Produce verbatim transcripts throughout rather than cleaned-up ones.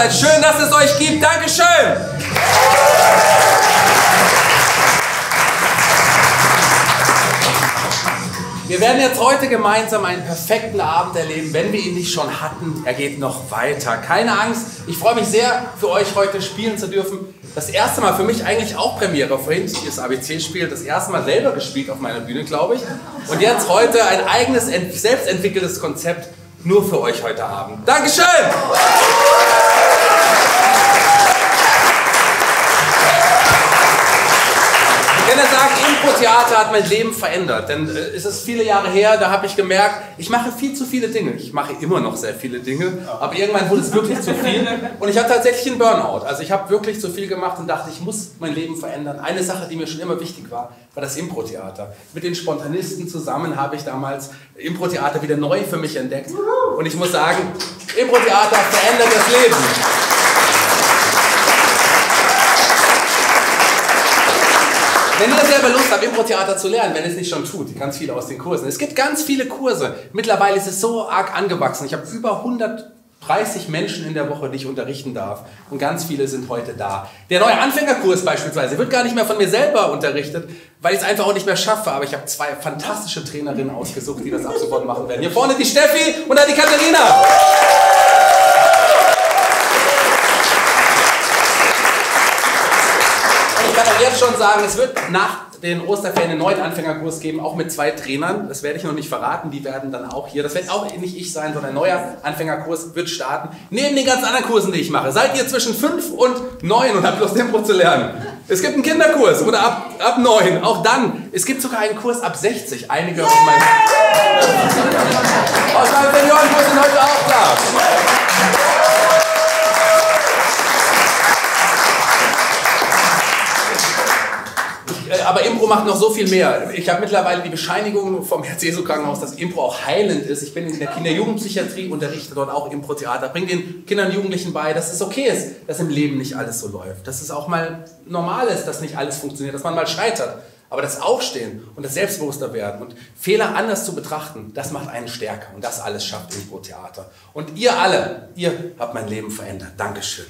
seid. Schön, dass es euch gibt. Dankeschön. Wir werden jetzt heute gemeinsam einen perfekten Abend erleben, wenn wir ihn nicht schon hatten. Er geht noch weiter. Keine Angst. Ich freue mich sehr, für euch heute spielen zu dürfen. Das erste Mal für mich eigentlich auch Premiere. Vorhin das A B C-Spiel, das erste Mal selber gespielt auf meiner Bühne, glaube ich. Und jetzt heute ein eigenes, selbstentwickeltes Konzept nur für euch heute Abend. Dankeschön! Ich kann ja sagen, Impro-Theater hat mein Leben verändert, denn äh, es ist viele Jahre her, da habe ich gemerkt, ich mache viel zu viele Dinge. Ich mache immer noch sehr viele Dinge, aber irgendwann wurde es wirklich zu viel und ich hatte tatsächlich einen Burnout. Also ich habe wirklich zu viel gemacht und dachte, ich muss mein Leben verändern. Eine Sache, die mir schon immer wichtig war, war das Impro-Theater. Mit den Spontanisten zusammen habe ich damals Impro-Theater wieder neu für mich entdeckt und ich muss sagen, Impro-Theater verändert das Leben. Wenn ihr selber Lust habt, Impro-Theater zu lernen, wenn ihr es nicht schon tut, ganz viele aus den Kursen. Es gibt ganz viele Kurse. Mittlerweile ist es so arg angewachsen. Ich habe über hundertdreißig Menschen in der Woche, die ich unterrichten darf. Und ganz viele sind heute da. Der neue Anfängerkurs beispielsweise wird gar nicht mehr von mir selber unterrichtet, weil ich es einfach auch nicht mehr schaffe. Aber ich habe zwei fantastische Trainerinnen ausgesucht, die das ab sofort machen werden. Hier vorne die Steffi und dann die Katharina. Ich kann auch jetzt schon sagen, es wird nach den Osterferien einen neuen Anfängerkurs geben, auch mit zwei Trainern. Das werde ich noch nicht verraten, die werden dann auch hier, das wird auch nicht ich sein, sondern ein neuer Anfängerkurs wird starten. Neben den ganzen anderen Kursen, die ich mache, seid ihr zwischen fünf und neun und habt Lust, Impro zu lernen. Es gibt einen Kinderkurs oder ab, ab neun, auch dann. Es gibt sogar einen Kurs ab sechzig. Einige aus meinem, aus meinem Seniorenkurs sind heute auch da. Aber Impro macht noch so viel mehr. Ich habe mittlerweile die Bescheinigung vom Herz-Jesu-Krankenhaus, dass Impro auch heilend ist. Ich bin in der Kinder-Jugendpsychiatrie, unterrichte dort auch Impro-Theater, bringe den Kindern und Jugendlichen bei, dass es okay ist, dass im Leben nicht alles so läuft. Dass es auch mal normal ist, dass nicht alles funktioniert, dass man mal scheitert. Aber das Aufstehen und das Selbstbewusster werden und Fehler anders zu betrachten, das macht einen stärker. Und das alles schafft Impro-Theater. Und ihr alle, ihr habt mein Leben verändert. Dankeschön.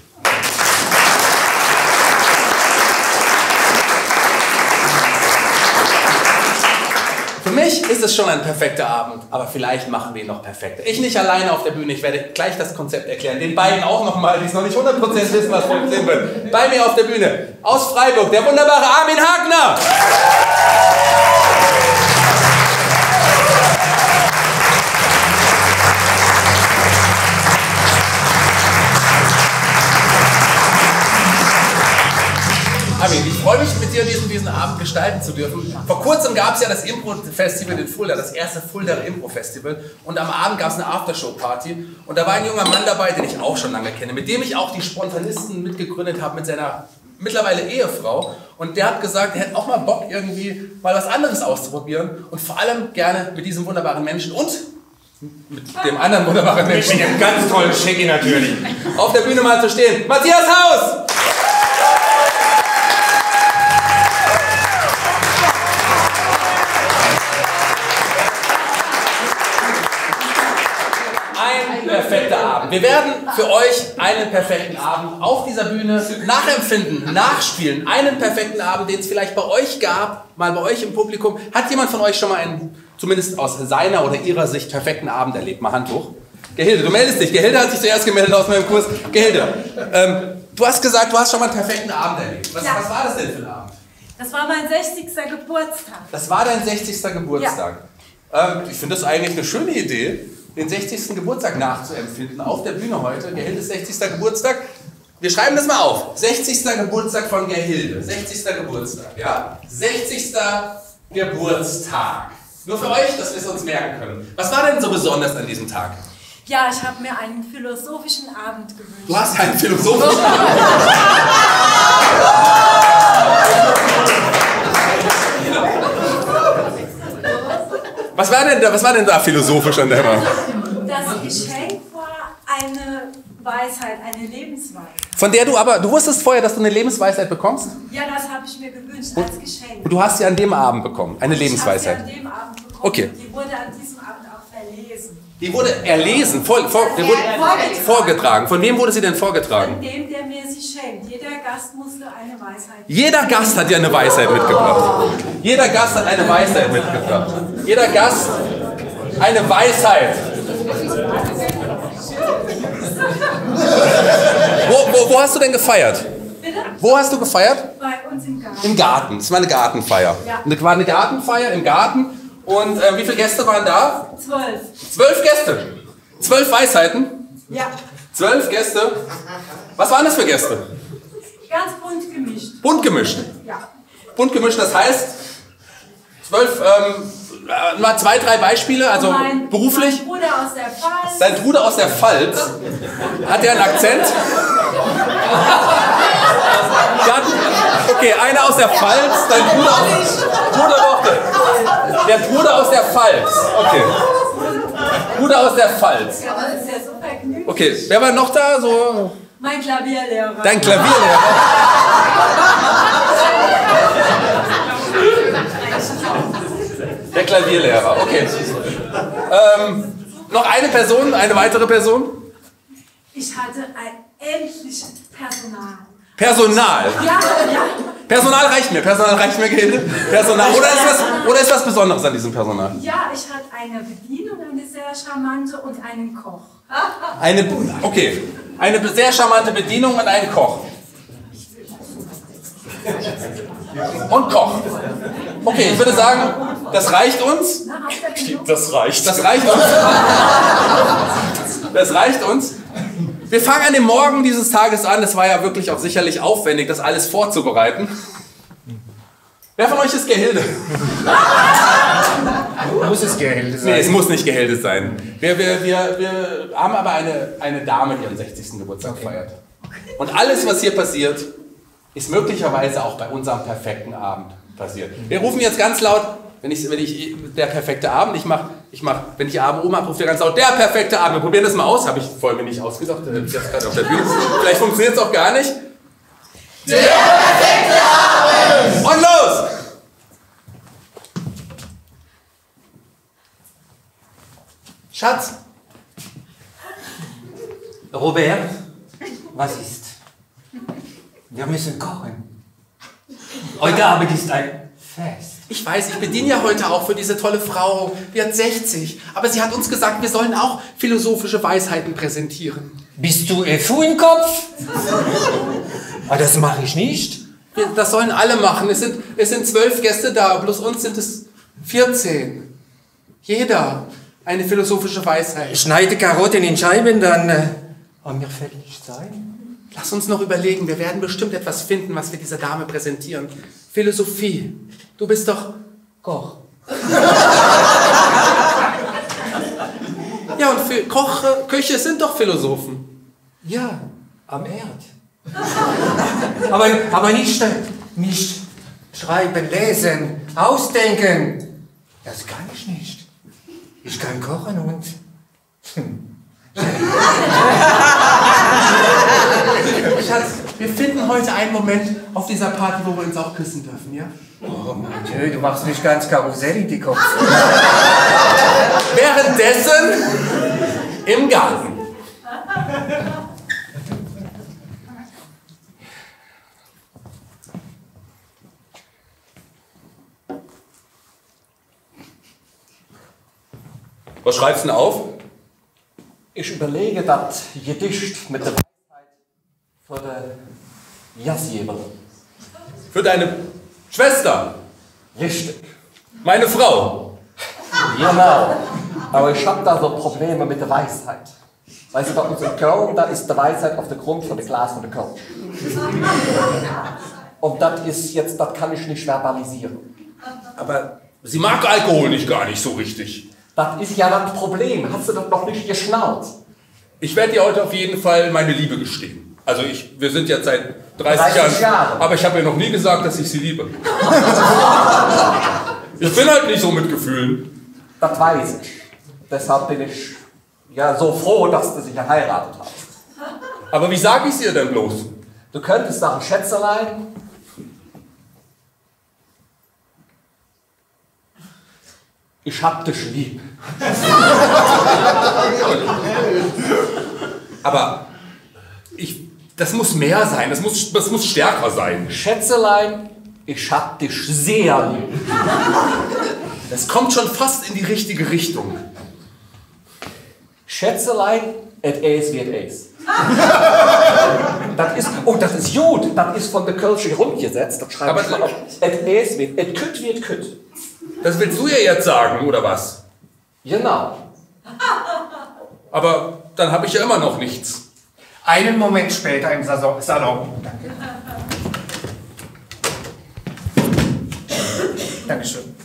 Für mich ist es schon ein perfekter Abend, aber vielleicht machen wir ihn noch perfekter. Ich nicht alleine auf der Bühne, ich werde gleich das Konzept erklären. Den beiden auch nochmal, die es noch nicht hundert Prozent wissen, was funktionieren wird. Bei mir auf der Bühne, aus Freiburg, der wunderbare Armin Hagner. Armin, ich freue mich, mit dir diesen, diesen Abend gestalten zu dürfen. Vor kurzem gab es ja das Impro-Festival in Fulda, das erste Fulda Impro-Festival. Und am Abend gab es eine Aftershow-Party. Und da war ein junger Mann dabei, den ich auch schon lange kenne, mit dem ich auch die Spontanisten mitgegründet habe, mit seiner mittlerweile Ehefrau. Und der hat gesagt, er hätte auch mal Bock, irgendwie mal was anderes auszuprobieren. Und vor allem gerne mit diesem wunderbaren Menschen und mit dem anderen wunderbaren Menschen. Mit dem ganz tollen Schicki natürlich. Auf der Bühne mal zu stehen. Matthias Haus! Perfekter Abend. Wir werden für euch einen perfekten Abend auf dieser Bühne nachempfinden, nachspielen. Einen perfekten Abend, den es vielleicht bei euch gab, mal bei euch im Publikum. Hat jemand von euch schon mal einen, zumindest aus seiner oder ihrer Sicht, perfekten Abend erlebt? Mal Hand hoch. Gehilde, du meldest dich. Gehilde hat sich zuerst gemeldet aus meinem Kurs. Gehilde, ähm, du hast gesagt, du hast schon mal einen perfekten Abend erlebt. Was, ja. was war das denn für ein Abend? Das war mein sechzigster Geburtstag. Das war dein sechzigster Geburtstag. Ja. Ähm, ich finde das eigentlich eine schöne Idee, den sechzigsten Geburtstag nachzuempfinden auf der Bühne heute. Gehildes sechzigster Geburtstag. Wir schreiben das mal auf. sechzigster Geburtstag von Gehilde. sechzigster Geburtstag, ja? sechzigster Geburtstag. Nur für euch, dass wir es uns merken können. Was war denn so besonders an diesem Tag? Ja, ich habe mir einen philosophischen Abend gewünscht. Du hast einen philosophischen Abend? Was war denn da, was war denn da philosophisch an der Emma? Das Geschenk war eine Weisheit, eine Lebensweisheit. Von der du aber, du wusstest vorher, dass du eine Lebensweisheit bekommst? Ja, das habe ich mir gewünscht als Geschenk. Und du hast sie an dem Abend bekommen, eine Lebensweisheit? Ich habe sie an dem Abend bekommen. Okay. Die wurde an diesem Abend auch verlesen. Die wurde erlesen, vor, vor, der wurde vorgetragen. Von wem wurde sie denn vorgetragen? Von dem, der mir sie schenkt. Jeder Gast musste eine Weisheit. Jeder Gast hat ja eine Weisheit mitgebracht. Jeder Gast hat eine Weisheit mitgebracht. Jeder Gast eine Weisheit. Wo, wo, wo hast du denn gefeiert? Bitte? Wo hast du gefeiert? Bei uns im Garten. Im Garten. Das war eine Gartenfeier. Ja. Das war eine Gartenfeier im Garten. Und äh, wie viele Gäste waren da? Zwölf. Zwölf Gäste. Zwölf Weisheiten. Ja. Zwölf Gäste. Was waren das für Gäste? Ganz bunt gemischt. Bunt gemischt. Ja. Bunt gemischt, das heißt, zwölf, ähm, äh, mal zwei, drei Beispiele, also mein, beruflich. Mein Bruder aus der Pfalz. Dein Bruder aus der Pfalz. Hat der einen Akzent? Garten, okay, einer aus der Pfalz, dein Bruder aus, Bruder doch, der Bruder aus der Pfalz. Okay. Bruder aus der Pfalz. Ja, das ist ja so vergnügend. Okay, wer war noch da? So. Mein Klavierlehrer. Dein Klavierlehrer. Der Klavierlehrer, okay. Ähm, noch eine Person, eine weitere Person? Ich hatte ein endliches Personal. Personal. Ja, ja. Personal reicht mir, Personal reicht mir, Gilde. Personal. Oder ist, was, oder ist was Besonderes an diesem Personal? Ja, ich hatte eine Bedienung, eine sehr charmante und einen Koch. Eine, okay, eine sehr charmante Bedienung und einen Koch. Und Koch. Okay, ich würde sagen, das reicht uns. Na, habt ihr genug? Das reicht. Das reicht uns. Das reicht uns. Wir fangen an dem Morgen dieses Tages an. Es war ja wirklich auch sicherlich aufwendig, das alles vorzubereiten. Wer von euch ist Gehilde? Muss es Gehilde sein? Nee, es muss nicht Gehilde sein. Wir, wir, wir, wir haben aber eine, eine Dame, die ihren sechzigsten Geburtstag okay. feiert. Und alles, was hier passiert, ist möglicherweise auch bei unserem perfekten Abend passiert. Wir rufen jetzt ganz laut, wenn ich, wenn ich der perfekte Abend, ich mache, ich mach, wenn ich Abend oben habe, ruft ihr ganz laut, der perfekte Abend. Wir probieren das mal aus, habe ich vorhin mir nicht ausgedacht, das ist jetzt gerade auf der Bühne. Vielleicht funktioniert es auch gar nicht. Der perfekte Abend! Und los! Schatz! Robert, was ist? Wir müssen kochen. Heute Abend ist ein Fest. Ich weiß, ich bediene ja heute auch für diese tolle Frau. Die hat sechzig. Aber sie hat uns gesagt, wir sollen auch philosophische Weisheiten präsentieren. Bist du F U im Kopf? Aber das mache ich nicht. Wir, das sollen alle machen. Es sind, es sind zwölf Gäste da, plus uns sind es vierzehn. Jeder eine philosophische Weisheit. Schneide Karotten in Scheiben, dann äh, haben wir fertig sein. Lass uns noch überlegen, wir werden bestimmt etwas finden, was wir dieser Dame präsentieren. Philosophie. Du bist doch Koch. Ja, und für Koche, Köche sind doch Philosophen. Ja, am Erd. aber, aber nicht, nicht schreiben, lesen, ausdenken. Das kann ich nicht. Ich kann kochen und... Hm. Schatz, wir finden heute einen Moment auf dieser Party, wo wir uns auch küssen dürfen, ja? Oh mein Gott, du machst mich ganz Karussell in die Kopf. Währenddessen im Garten. Was schreibst du denn auf? Ich überlege das Gedicht mit der Weisheit für den Jasjeber. Für deine Schwester. Richtig. Meine Frau. Genau. Aber ich habe da so Probleme mit der Weisheit. Weißt du, bei uns in Köln, da ist die Weisheit auf der Grund von der Glas von der Köln. Und das ist jetzt, das kann ich nicht verbalisieren. Aber sie mag Alkohol nicht gar nicht so richtig. Das ist ja das Problem. Hast du das noch nicht geschnallt? Ich werde dir heute auf jeden Fall meine Liebe gestehen. Also ich, wir sind jetzt seit dreißig, dreißig Jahren, Jahre. aber ich habe ihr noch nie gesagt, dass ich sie liebe. Ich bin halt nicht so mit Gefühlen. Das weiß ich. Deshalb bin ich ja so froh, dass du sie geheiratet hast. Aber wie sage ich es ihr denn bloß? Du könntest nach einem Schätzelein Ich hab dich lieb. Aber ich, das muss mehr sein, das muss, das muss stärker sein. Schätzelein, ich hab dich sehr lieb. Das kommt schon fast in die richtige Richtung. Schätzelein, et es wird es. Das ist, oh, das ist gut, das ist von der Kölsche rumgesetzt. Das schreibe ich mal auf. Et es wird, et kütt wird kütt. Das willst du ja jetzt sagen, oder was? Genau. Aber dann habe ich ja immer noch nichts. Einen Moment später im Salon. Salon. Danke. Dankeschön.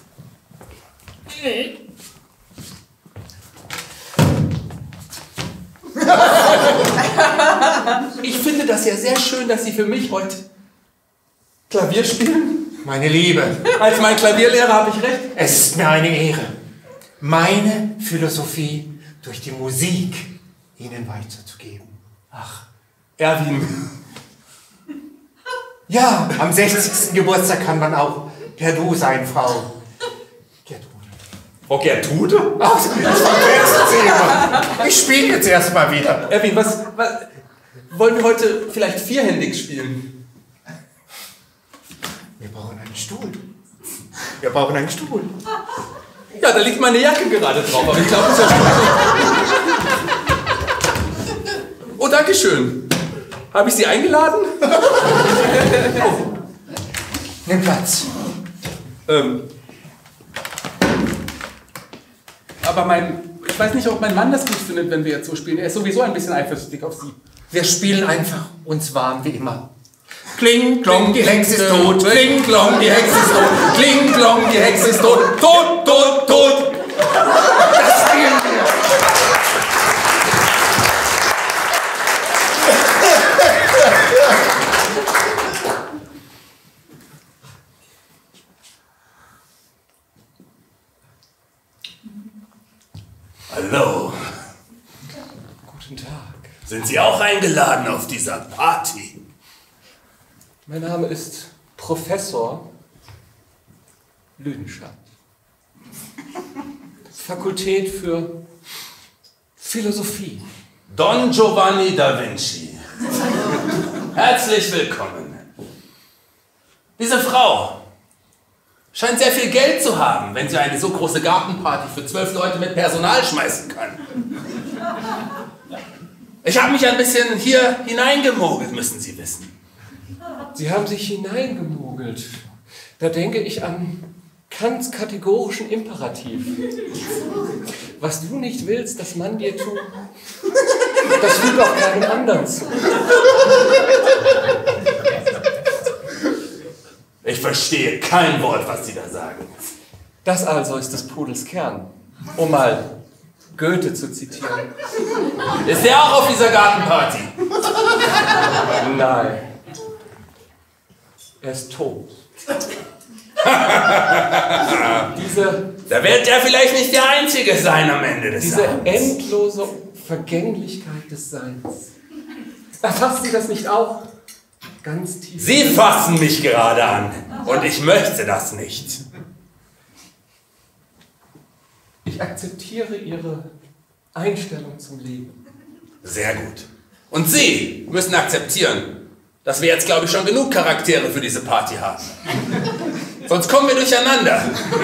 Ich finde das ja sehr schön, dass Sie für mich heute Klavier spielen. Meine Liebe, Als mein Klavierlehrer habe ich recht. es ist mir eine Ehre, meine Philosophie durch die Musik Ihnen weiterzugeben. Ach, Erwin. Ja, am sechzigsten Geburtstag kann man auch per Du sein, Frau Gertrude. Frau Gertrude? Ach, das verwechselt Sie immer. Ich spiele jetzt erstmal wieder. Erwin, was, was... Wollen wir heute vielleicht vierhändig spielen? Wir brauchen einen Stuhl. Wir brauchen einen Stuhl. Ja, da liegt meine Jacke gerade drauf, aber ich glaube, das ist ja schon... Oh, danke schön. Habe ich Sie eingeladen? Nimm Platz. Ähm... Aber mein... Ich weiß nicht, ob mein Mann das gut findet, wenn wir jetzt so spielen. Er ist sowieso ein bisschen eifersüchtig auf Sie. Wir spielen einfach uns warm wie immer. Kling, klong, die Hexe ist tot. Kling, klong, die Hexe ist tot. Kling, klong, die Hexe ist tot. Tot, tot, tot. Das spielen wir. Hallo. Guten Tag. Sind Sie auch eingeladen auf dieser Party? Mein Name ist Professor Lüdenscheid. Fakultät für Philosophie. Don Giovanni da Vinci. Herzlich willkommen. Diese Frau scheint sehr viel Geld zu haben, wenn sie eine so große Gartenparty für zwölf Leute mit Personal schmeißen kann. Ich habe mich ein bisschen hier hineingemogelt, müssen Sie wissen. Sie haben sich hineingemogelt. Da denke ich an Kants kategorischen Imperativ. Was du nicht willst, dass man dir tut, das fügt auch keinem anderen zu. Ich verstehe kein Wort, was Sie da sagen. Das also ist des Pudels Kern, um mal Goethe zu zitieren. Ist der auch auf dieser Gartenparty? Nein. Er ist tot. diese, Da wird er vielleicht nicht der Einzige sein am Ende des diese Abends. endlose Vergänglichkeit des Seins. Erfasst Sie das nicht auch? Ganz tief. Sie fassen mich gerade an und ich möchte das nicht. Ich akzeptiere Ihre Einstellung zum Leben. Sehr gut. Und Sie müssen akzeptieren, dass wir jetzt, glaube ich, schon genug Charaktere für diese Party haben. Sonst kommen wir durcheinander.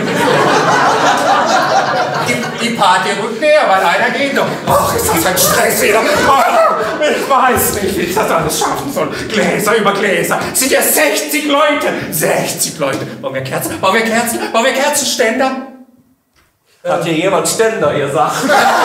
Die, die Party rückt näher, weil einer geht doch. Ach, ist das ein Stress wieder. Ich weiß nicht, wie ich das alles schaffen soll. Gläser über Gläser. Es sind ja sechzig Leute. sechzig Leute. Wollen wir Kerzen? Wollen wir Kerzen? Wollen wir Kerzenständer? Hat hier jemand Ständer gesagt?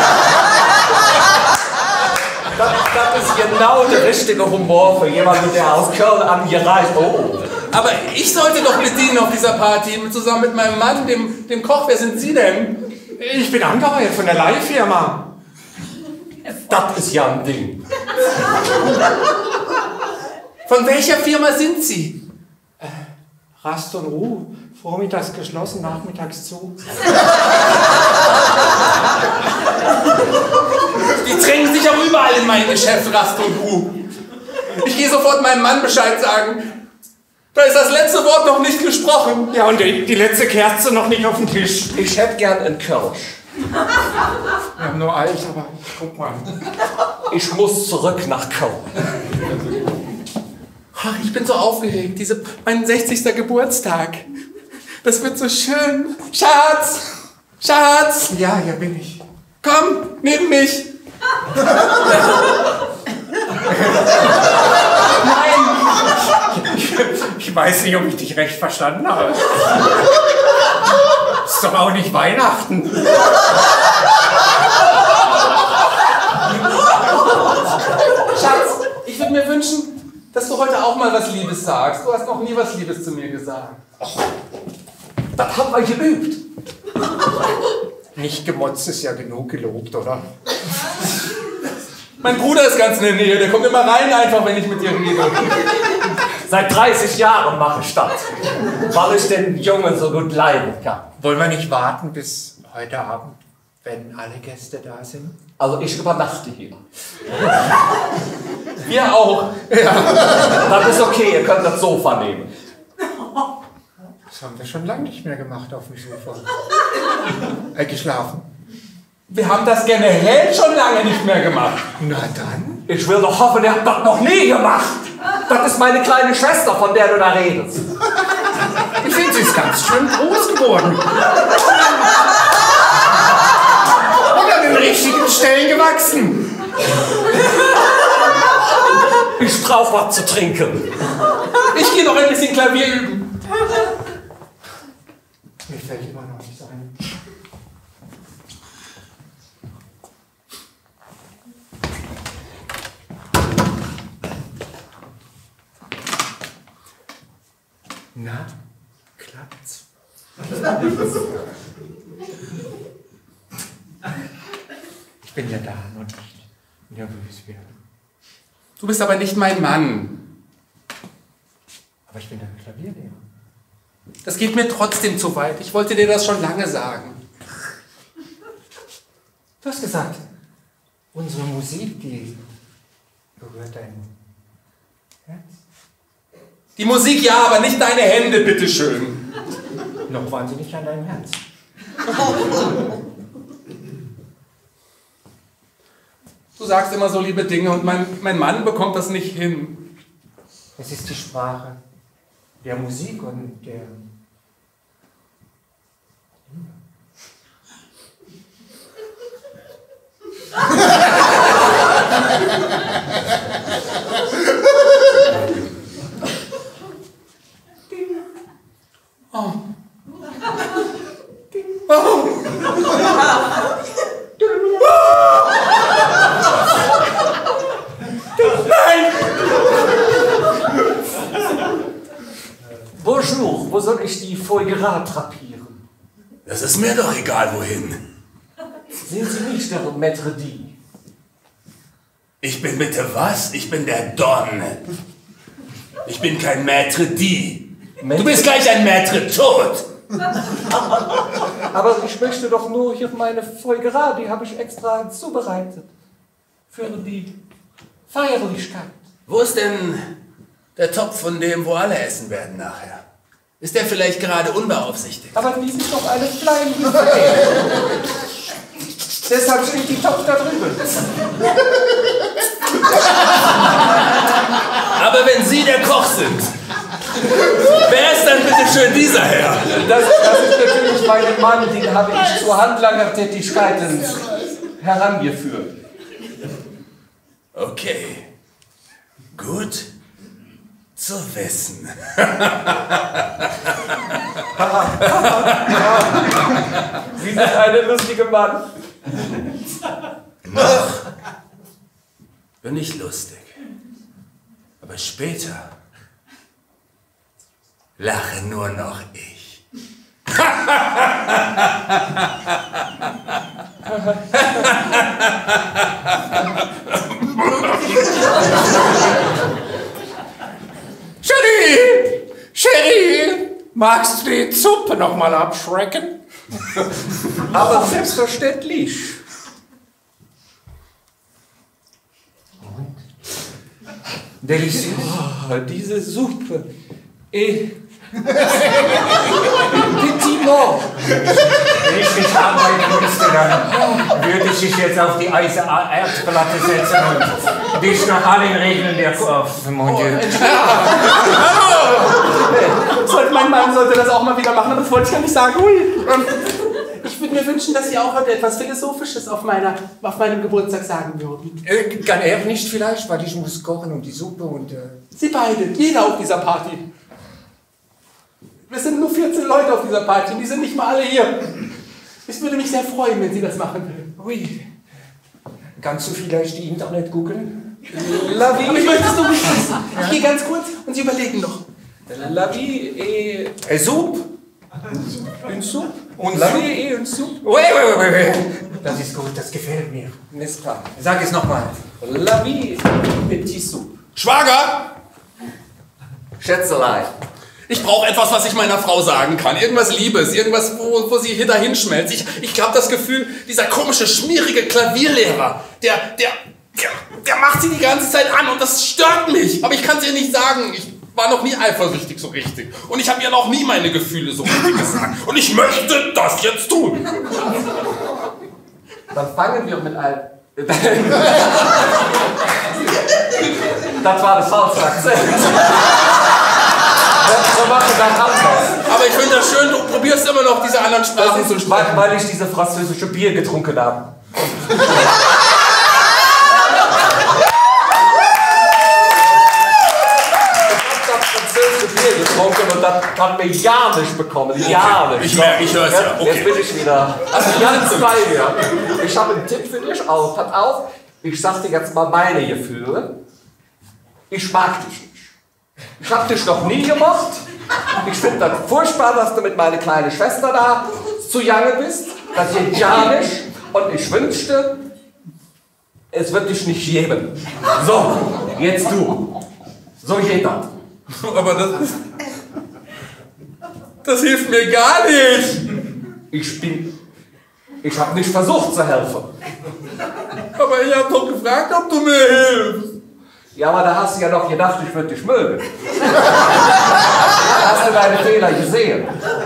das, das ist genau der richtige Humor für jemanden, der aus Köln angereist. Oh. Aber ich sollte doch bedienen auf dieser Party, zusammen mit meinem Mann, dem, dem Koch. Wer sind Sie denn? Ich bin angeheuert von der Leihfirma. Das ist ja ein Ding. Von welcher Firma sind Sie? Rast und Ruhe. Vormittags geschlossen, nachmittags zu. Die drängen sich auch überall in mein Geschäft, Rast und Ruhe. Ich gehe sofort meinem Mann Bescheid sagen. Da ist das letzte Wort noch nicht gesprochen. Ja, und die, die letzte Kerze noch nicht auf dem Tisch. Ich hätte gern einen Kirsch. Wir haben nur alt, aber guck mal. Ich muss zurück nach Köln. Ach, ich bin so aufgeregt. Diese, mein sechzigster Geburtstag. Das wird so schön. Schatz! Schatz! Ja, hier bin ich. Komm, nimm mich! Ich weiß nicht, ob ich dich recht verstanden habe. Ist doch auch nicht Weihnachten. Schatz, ich würde mir wünschen, dass du heute auch mal was Liebes sagst. Du hast noch nie was Liebes zu mir gesagt. Das haben wir geübt. Nicht gemotzt ist ja genug gelobt, oder? Mein Bruder ist ganz in der Nähe, der kommt immer rein einfach, wenn ich mit dir rede. Seit dreißig Jahren mache ich das, weil ich den Jungen so gut leiden kann. Wollen wir nicht warten bis heute Abend, wenn alle Gäste da sind? Also ich übernachte hier. Wir auch. Das ist okay, ihr könnt das Sofa nehmen. Das haben wir schon lange nicht mehr gemacht auf dem Sofa. Äh, geschlafen. Wir haben das generell schon lange nicht mehr gemacht. Na dann. Ich will doch hoffen, ihr habt das noch nie gemacht. Das ist meine kleine Schwester, von der du da redest. Ich finde, sie ist ganz schön groß geworden. Und an den richtigen Stellen gewachsen. Ich brauche was zu trinken. Ich gehe noch ein bisschen Klavier üben. Mir fällt immer noch nichts ein. Na, klappt's? Ich bin ja da und nicht nervös werden. Du bist aber nicht mein Mann. Aber ich bin der Klavierlehrer. Das geht mir trotzdem zu weit. Ich wollte dir das schon lange sagen. Du hast gesagt, unsere Musik, die berührt dein Herz. Die Musik ja, aber nicht deine Hände, bitteschön. Noch waren sie nicht an deinem Herz. Du sagst immer so liebe Dinge und mein, mein Mann bekommt das nicht hin. Es ist die Sprache der Musik und der... Oh. Oh. Nein! Bonjour, wo soll ich die Folie Gras drapieren? Das ist mir doch egal, wohin. Sind Sie nicht der Maître D'? Ich bin bitte was? Ich bin der Don. Ich bin kein Maître D'. Du bist gleich ein Maître tot. Aber ich möchte doch nur hier meine Folie Gras, die habe ich extra zubereitet. Für die Feierlichkeit. Wo ist denn der Topf von dem, wo alle essen werden nachher? Ist der vielleicht gerade unbeaufsichtigt? Aber die sind doch alle klein wie Fee. Deshalb steht die Topf da drüben. Aber wenn Sie der Koch sind, wer ist dann bitte schön dieser Herr? Das, das ist natürlich mein Mann, den habe ich zu Handlangertätigkeiten herangeführt. Okay, gut zu wissen. Sie sind eine lustige Mann. Noch bin ich lustig, aber später lache nur noch ich. Cherie! Cherie! Magst du die Suppe noch mal abschrecken? Aber selbstverständlich. Delicious. Oh, diese Suppe. et petit mort. Wenn ich mich arbeiten müsste, dann würde ich dich jetzt auf die Eise Erdplatte setzen und dich nach allen Regeln der Kopf. Mon Dieu. Sollte mein Mann sollte das auch mal wieder machen, aber das wollte ich gar nicht sagen. Ui. Ich würde mir wünschen, dass Sie auch heute etwas Philosophisches auf, meiner, auf meinem Geburtstag sagen würden. Äh, kann er nicht vielleicht, weil ich muss kochen und die Suppe und... Äh Sie beide, jeder auf dieser Party. Wir sind nur vierzehn Leute auf dieser Party und die sind nicht mal alle hier. Es würde mich sehr freuen, wenn Sie das machen würden. Ui. Kannst du vielleicht die Internet googeln? La vie. Aber ich möchte es doch nicht wissen. Ich gehe ganz kurz und Sie überlegen noch. La vie et... Et soupe? Une soupe? Und La Soupe? vie et une soupe? Oui, oui, oui, oui. Das ist gut, das gefällt mir. N'est-ce pas? Sag es nochmal. La vie petit soupe. Schwager! Schätzelein. Ich brauche etwas, was ich meiner Frau sagen kann. Irgendwas Liebes, irgendwas, wo, wo sie dahin schmelzt. Ich, ich habe das Gefühl, dieser komische, schmierige Klavierlehrer, der, der, der, der macht sie die ganze Zeit an und das stört mich. Aber ich kann es ihr nicht sagen. Ich war noch nie eifersüchtig so richtig. Und ich habe ihr noch nie meine Gefühle so richtig gesagt. Und ich möchte das jetzt tun. Dann fangen wir mit einem... Das war das falsche Akzent. Wir machen dann anders. Aber ich finde das schön, du probierst immer noch diese anderen Sprachen zu sprechen. Weil ich diese französische Bier getrunken habe. Bier getrunken und das kann mir ja nicht bekommen. Ja nicht. Ich merke, ich höre es ja. Okay. Jetzt bin ich wieder ganz bei dir. Ich habe einen Tipp für dich. Also, pass auf. Ich sag dir jetzt mal meine Gefühle. Ich mag dich nicht. Ich habe dich noch nie gemocht. Ich finde das furchtbar, dass du mit meiner kleinen Schwester da zu Jange bist. Das geht ja nicht. Und ich wünschte, es wird dich nicht geben. So, jetzt du. So geht das. Aber das, das hilft mir gar nicht. Ich bin... Ich habe nicht versucht zu helfen. Aber ich habe doch gefragt, ob du mir hilfst. Ja, aber da hast du ja noch gedacht, ich würde dich mögen. Hast du deine Fehler gesehen?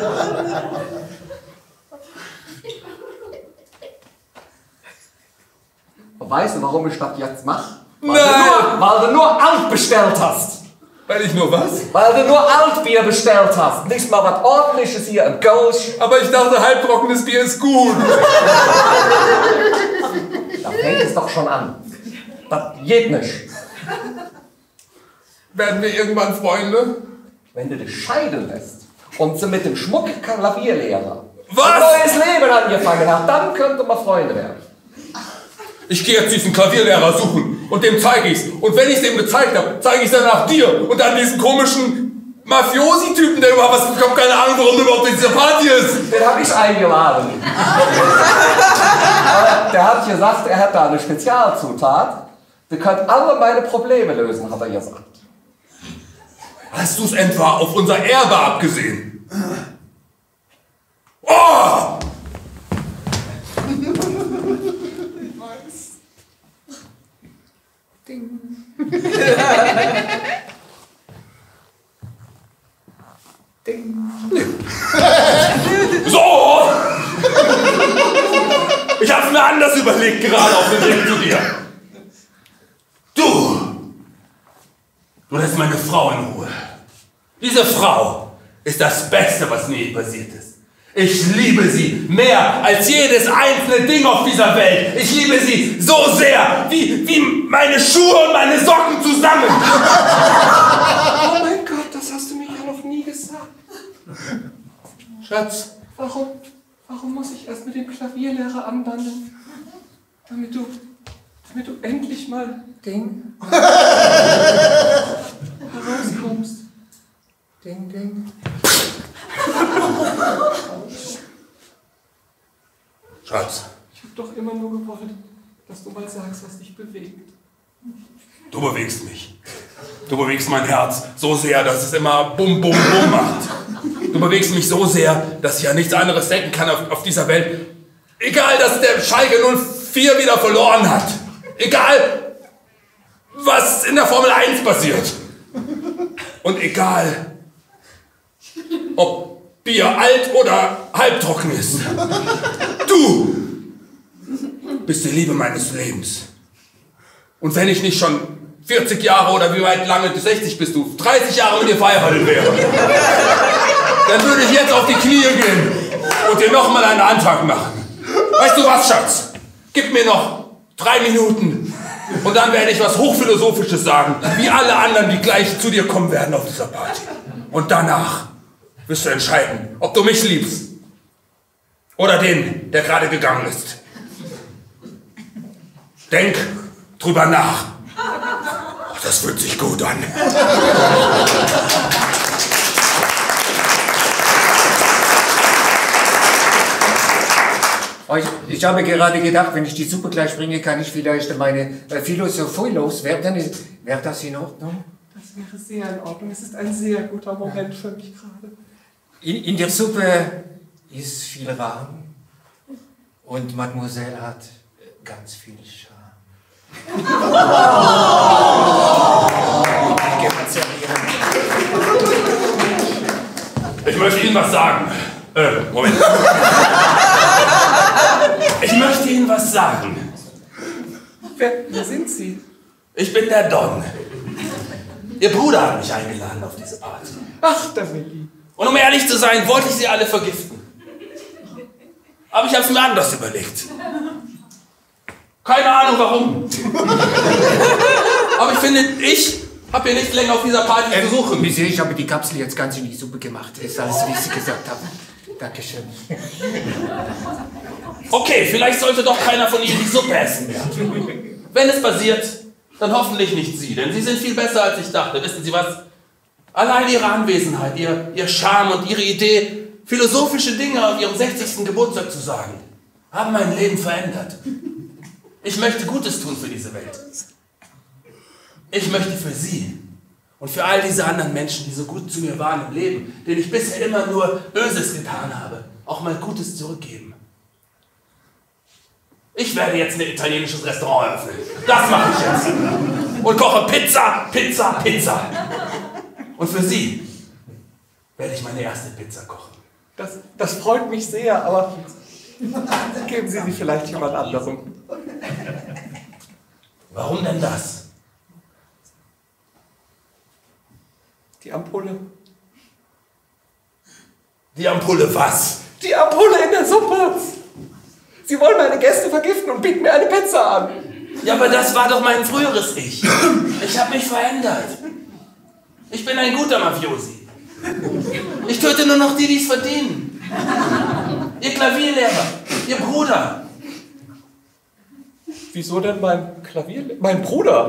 Und weißt du, warum ich das jetzt mache? Weil, Nein. du nur- weil du nur Alt bestellt hast. Weil ich nur was? Weil du nur Altbier bestellt hast. Nicht mal was Ordentliches hier im Kölsch. Aber ich dachte, halbtrockenes Bier ist gut. Da fängt es doch schon an. Das geht nicht. Werden wir irgendwann Freunde? Wenn du dich scheiden lässt und sie mit dem Schmuck Klavierlehrer Was? ein neues Leben angefangen hat, dann könnte man Freunde werden. Ich gehe jetzt diesen Klavierlehrer suchen und dem zeige ich's. Und wenn ich dem gezeigt habe, zeige ich es danach dir und dann diesen komischen Mafiosi-Typen, der überhaupt was, ich habe keine Ahnung, warum der überhaupt in dieser Party ist. Den habe ich eingeladen. Aber der hat gesagt, er hat da eine Spezialzutat. Die kann alle meine Probleme lösen, hat er gesagt. Hast du es etwa auf unser Erbe abgesehen? Oh! Ding. Ding. So! Ich hab's mir anders überlegt, gerade auf dem Weg zu dir. Du! Du lässt meine Frau in Ruhe. Diese Frau ist das Beste, was mir je passiert ist. Ich liebe sie mehr als jedes einzelne Ding auf dieser Welt. Ich liebe sie so sehr, wie, wie meine Schuhe und meine Socken zusammen. Oh mein Gott, das hast du mir ja noch nie gesagt. Schatz, Warum, warum muss ich erst mit dem Klavierlehrer anbandeln? Damit du, damit du endlich mal Ding herauskommst. Ding, Ding. Schatz, Ich hab doch immer nur gewollt, dass du mal sagst, was dich bewegt. du bewegst mich. Du bewegst mein Herz so sehr, dass es immer bum, bum, bum macht. Du bewegst mich so sehr, dass ich an nichts anderes denken kann auf, auf dieser Welt. Egal, dass der Schalke null vier wieder verloren hat. Egal, was in der Formel eins passiert. Und egal, ob Bier alt oder halbtrocken ist. Du bist die Liebe meines Lebens. Und wenn ich nicht schon vierzig Jahre oder wie weit lange, sechzig bist du, dreißig Jahre mit dir verheiratet wäre, dann würde ich jetzt auf die Knie gehen und dir nochmal einen Antrag machen. Weißt du was, Schatz? Gib mir noch drei Minuten und dann werde ich was Hochphilosophisches sagen, wie alle anderen, die gleich zu dir kommen werden auf dieser Party. Und danach wirst du entscheiden, ob du mich liebst oder den, der gerade gegangen ist. Denk drüber nach. Das fühlt sich gut an. Ich, ich habe gerade gedacht, wenn ich die Suppe gleich bringe, kann ich vielleicht meine äh, Philosophie loswerden. Wäre das in Ordnung? Das wäre sehr in Ordnung. Es ist ein sehr guter Moment für mich gerade. In, in der Suppe ist viel Rahm und Mademoiselle hat ganz viel Charme. Ich möchte Ihnen was sagen. Äh, Moment. Ich möchte Ihnen was sagen. Wer, wer sind Sie? Ich bin der Don. Ihr Bruder hat mich eingeladen auf diese Party. Ach, der Willi. Und um ehrlich zu sein, wollte ich sie alle vergiften. Aber ich habe es mir anders überlegt. Keine Ahnung warum. Aber ich finde, ich habe hier nicht länger auf dieser Party Ähm, zu suchen. Wie sehe ich, habe die Kapsel jetzt ganz in die Suppe gemacht. Das ist alles, wie ich Sie gesagt habe. Dankeschön. Okay, vielleicht sollte doch keiner von Ihnen die Suppe essen mehr. Wenn es passiert, dann hoffentlich nicht Sie, denn Sie sind viel besser, als ich dachte. Wissen Sie was? Allein Ihre Anwesenheit, Ihr, Ihr Charme und Ihre Idee, philosophische Dinge auf Ihrem sechzigsten Geburtstag zu sagen, haben mein Leben verändert. Ich möchte Gutes tun für diese Welt. Ich möchte für Sie und für all diese anderen Menschen, die so gut zu mir waren im Leben, denen ich bisher immer nur Böses getan habe, auch mal Gutes zurückgeben. Ich werde jetzt ein italienisches Restaurant eröffnen. Das mache ich jetzt. Und koche Pizza, Pizza, Pizza. Und für Sie werde ich meine erste Pizza kochen. Das, das freut mich sehr, aber geben Sie sie vielleicht jemand anderem. Warum denn das? Die Ampulle. Die Ampulle was? Die Ampulle in der Suppe! Sie wollen meine Gäste vergiften und bieten mir eine Pizza an. Ja, aber das war doch mein früheres Ich. Ich habe mich verändert. Ich bin ein guter Mafiosi. Ich töte nur noch die, die es verdienen. Ihr Klavierlehrer, Ihr Bruder. Wieso denn mein Klavier... Mein Bruder?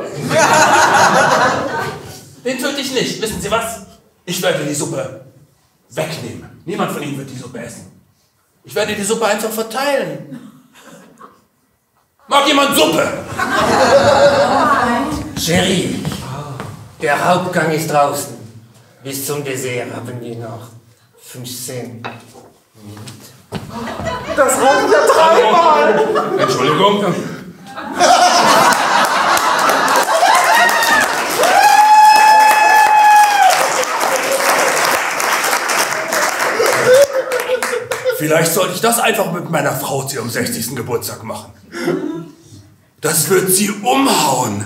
Den töte ich nicht. Wissen Sie was? Ich werde die Suppe wegnehmen. Niemand von Ihnen wird die Suppe essen. Ich werde die Suppe einfach verteilen. Mag jemand Suppe? Cherie, der Hauptgang ist draußen. Bis zum Dessert haben wir noch fünfzehn Minuten. Das reicht ja dreimal! Entschuldigung. Vielleicht sollte ich das einfach mit meiner Frau zu ihrem sechzigsten Geburtstag machen. Das wird sie umhauen.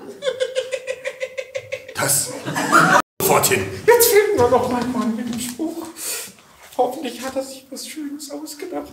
Das sofort hin. Jetzt fehlt nur noch mein Mann mit dem Spruch. Hoffentlich hat er sich was Schönes ausgedacht.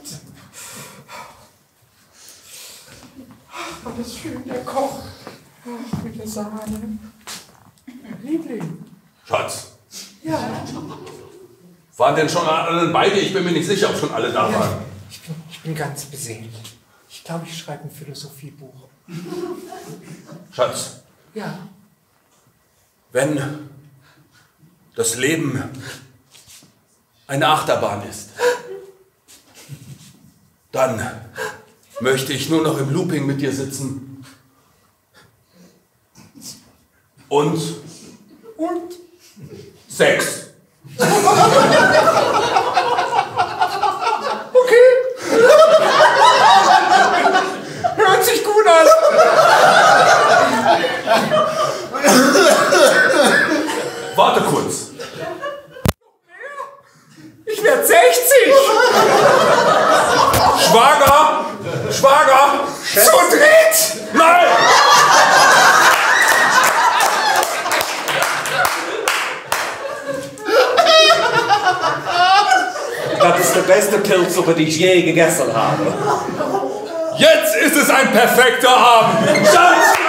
Ach, alles schön, der Koch. Ach, mit der Sahne. Liebling. Schatz, Ja. waren denn schon alle beide? Ich bin mir nicht sicher, ob schon alle da waren. Ich bin, ich bin ganz beseelt. Ich glaube, ich schreibe ein Philosophiebuch. Schatz, Ja. wenn das Leben eine Achterbahn ist, dann möchte ich nur noch im Looping mit dir sitzen und, Und? Sex. Hört sich gut an. Warte kurz. Das ist der beste Pilzsuppe, die ich je gegessen habe. Jetzt ist es ein perfekter Abend. Schatz!